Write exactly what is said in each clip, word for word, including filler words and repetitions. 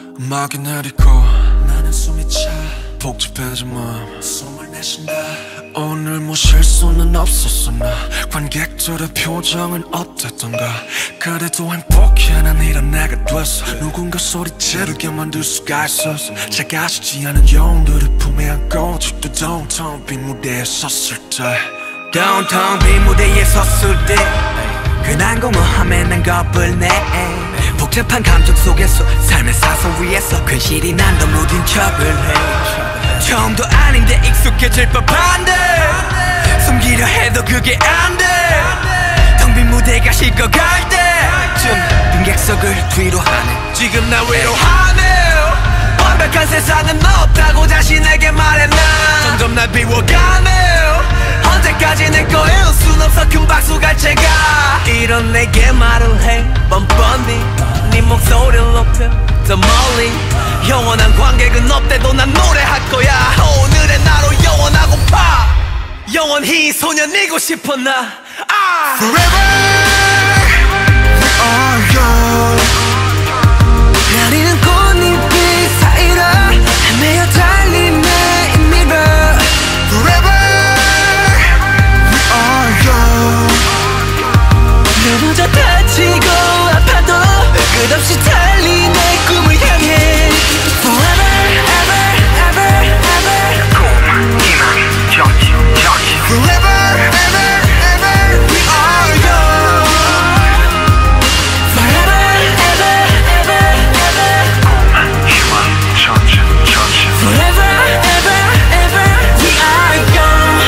음악이 내리고 나는 숨이 차 복잡해진 마음 숨을 내쉰다. 오늘 뭐 실수는 없었어. 나 관객들의 표정은 어땠던가. 그래도 행복해 난 이런 내가 됐어. 누군가 소리 지르게 만들 수가 있었어. 작아지지 않은 영웅들을 품에 안고 아직도 downtown 빈 무대에 섰을 때 downtown 빈 무대에 섰을 때 그 난공허함에 난 겁을 내. 복잡한 감정 속에서 삶의 사선 위에서 괜시리 난 더 무딘 척을 해. 처음도 아닌데 익숙해질 법한데 숨기려 해도 그게 안돼. 텅 빈 무대가 식어갈 때쯤 빈객석을 뒤로 하네. 지금 나 외로워하네. 완벽한 세상은 없다고 자신에게 말해. 난 점점 날 비워가네. 언제까지 내 거에 웃순 없어 큰 박수 갈채가 이런 내게 말을 해. 뻔뻔히 네 목소리를 높여 더 멀리. 영원한 관객은 없대도 난 노래할 거야. 오늘의 나로 영원하고파. 영원히 소년이고 싶어 나. 아! Forever we are young. 나리는 꽃잎이 사이로 헤매어 달리네 이 미러. Forever we are young. 넘어져 다치고 아파도 끝없이 달린 내 꿈을 향해. Forever, ever, ever, ever. Forever, ever, ever we are young. Forever, ever, ever, ever. Forever, ever, ever we are young.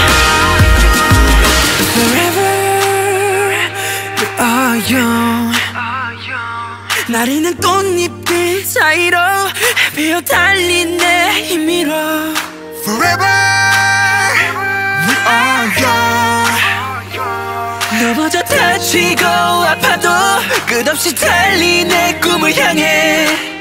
Forever we are young. 나리는 꽃잎들 사이로 헤매어 달린 내 힘으로. Forever we are young. 넘어져 다치고 아파도 끝없이 달린 내 꿈을 향해.